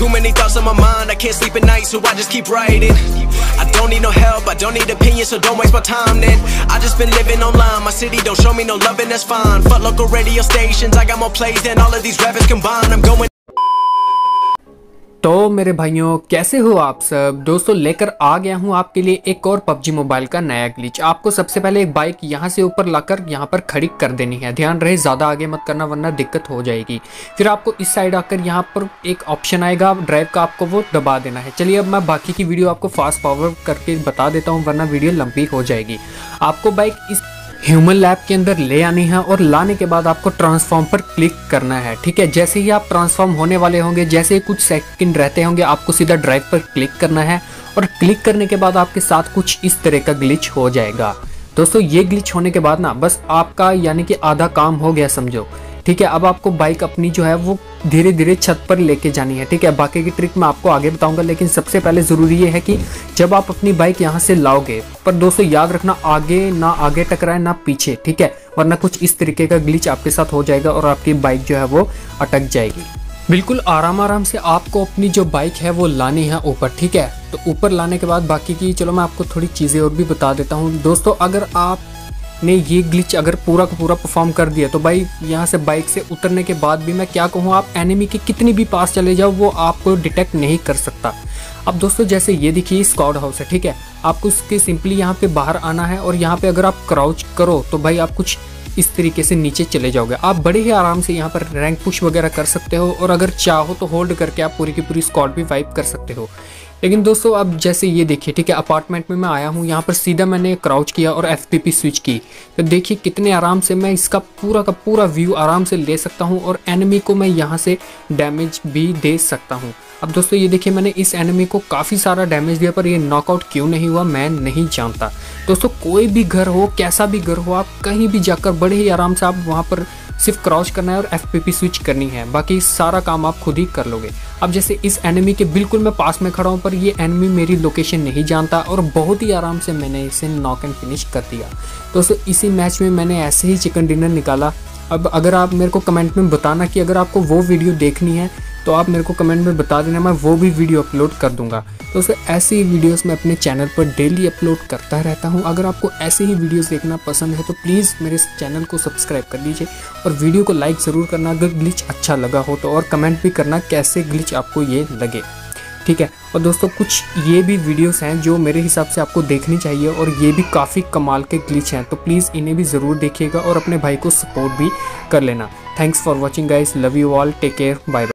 Too many thoughts on my mind, I can't sleep at night, so I just keep writing. I don't need no help, I don't need opinions, so don't waste my time then. I just been living online, my city don't show me no love and that's fine. Fuck local radio stations, I got more plays than all of these rappers combined. I'm going. तो मेरे भाइयों कैसे हो आप सब। दोस्तों लेकर आ गया हूं आपके लिए एक और PUBG मोबाइल का नया ग्लिच। आपको सबसे पहले एक बाइक यहां से ऊपर लाकर यहां पर खड़ी कर देनी है। ध्यान रहे ज़्यादा आगे मत करना वरना दिक्कत हो जाएगी। फिर आपको इस साइड आकर यहां पर एक ऑप्शन आएगा ड्राइव का, आपको वो दबा देना है। चलिए अब मैं बाकी की वीडियो आपको फास्ट फॉरवर्ड करके बता देता हूँ वरना वीडियो लंबी हो जाएगी। आपको बाइक इस ह्यूमन लैब के अंदर ले आनी है और लाने के बाद आपको ट्रांसफॉर्म पर क्लिक करना है। ठीक है, जैसे ही आप ट्रांसफॉर्म होने वाले होंगे, जैसे ही कुछ सेकंड रहते होंगे, आपको सीधा ड्राइव पर क्लिक करना है और क्लिक करने के बाद आपके साथ कुछ इस तरह का ग्लिच हो जाएगा। दोस्तों ये ग्लिच होने के बाद ना बस आपका यानी कि आधा काम हो गया समझो। ठीक है, अब आपको बाइक अपनी जो है वो धीरे धीरे छत पर लेके जानी है। ठीक है, बाकी की ट्रिक मैं आपको आगे बताऊंगा, लेकिन सबसे पहले ज़रूरी ये है कि जब आप अपनी बाइक यहाँ से लाओगे, पर दोस्तों याद रखना आगे टकराए ना पीछे। ठीक है, वरना कुछ इस तरीके का ग्लिच आपके साथ हो जाएगा और आपकी बाइक जो है वो अटक जाएगी। बिल्कुल आराम से आपको अपनी जो बाइक है वो लानी है ऊपर। ठीक है, तो ऊपर लाने के बाद बाकी की चलो मैं आपको थोड़ी चीज़ें और भी बता देता हूँ। दोस्तों अगर आप ने ये ग्लिच अगर पूरा का पूरा परफॉर्म कर दिया तो भाई यहाँ से बाइक से उतरने के बाद भी मैं क्या कहूँ, आप एनिमी के कितनी भी पास चले जाओ वो आपको डिटेक्ट नहीं कर सकता। अब दोस्तों जैसे ये देखिए स्क्वाड हाउस है। ठीक है, आपको उसके सिंपली यहाँ पे बाहर आना है और यहाँ पे अगर आप क्राउच करो तो भाई आप कुछ इस तरीके से नीचे चले जाओगे। आप बड़े ही आराम से यहाँ पर रैंक पुश वगैरह कर सकते हो और अगर चाहो तो होल्ड करके आप पूरी की पूरी स्क्वाड भी वाइप कर सकते हो। लेकिन दोस्तों अब जैसे ये देखिए, ठीक है, अपार्टमेंट में मैं आया हूँ, यहाँ पर सीधा मैंने क्राउच किया और FPP स्विच की, तो देखिए कितने आराम से मैं इसका पूरा का पूरा व्यू आराम से ले सकता हूँ और एनिमी को मैं यहाँ से डैमेज भी दे सकता हूँ। अब दोस्तों ये देखिए मैंने इस एनिमी को काफ़ी सारा डैमेज दिया, पर ये नॉकआउट क्यों नहीं हुआ मैं नहीं जानता। दोस्तों कोई भी घर हो, कैसा भी घर हो, आप कहीं भी जाकर बड़े ही आराम से आप वहाँ पर सिर्फ क्रॉच करना है और FPP स्विच करनी है, बाकी सारा काम आप खुद ही कर लोगे। अब जैसे इस एनिमी के बिल्कुल मैं पास में खड़ा हूँ, पर ये एनिमी मेरी लोकेशन नहीं जानता और बहुत ही आराम से मैंने इसे नॉक एंड फिनिश कर दिया। दोस्तों इसी मैच में मैंने ऐसे ही चिकन डिनर निकाला। अब अगर आप मेरे को कमेंट में बताना कि अगर आपको वो वीडियो देखनी है तो आप मेरे को कमेंट में बता देना, मैं वो भी वीडियो अपलोड कर दूंगा। तो उससे ऐसी वीडियोस मैं अपने चैनल पर डेली अपलोड करता रहता हूं। अगर आपको ऐसे ही वीडियोस देखना पसंद है तो प्लीज़ मेरे चैनल को सब्सक्राइब कर लीजिए और वीडियो को लाइक ज़रूर करना अगर ग्लिच अच्छा लगा हो तो, और कमेंट भी करना कैसे ग्लिच आपको ये लगे। ठीक है, और दोस्तों कुछ ये भी वीडियोस हैं जो मेरे हिसाब से आपको देखनी चाहिए और ये भी काफ़ी कमाल के ग्लिच हैं, तो प्लीज़ इन्हें भी ज़रूर देखिएगा और अपने भाई को सपोर्ट भी कर लेना। Thanks for watching guys, love you all, take care, bye bye.